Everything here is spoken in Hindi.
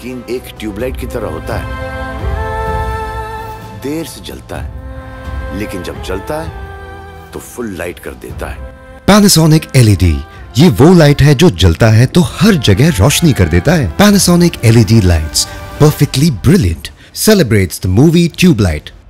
यकीन एक ट्यूबलाइट की तरह होता है, देर से जलता है, लेकिन जब जलता है तो फुल लाइट कर देता है। Panasonic LED, ये वो लाइट है जो जलता है तो हर जगह रोशनी कर देता है। Panasonic LED lights, perfectly brilliant, celebrates the movie Tube Light।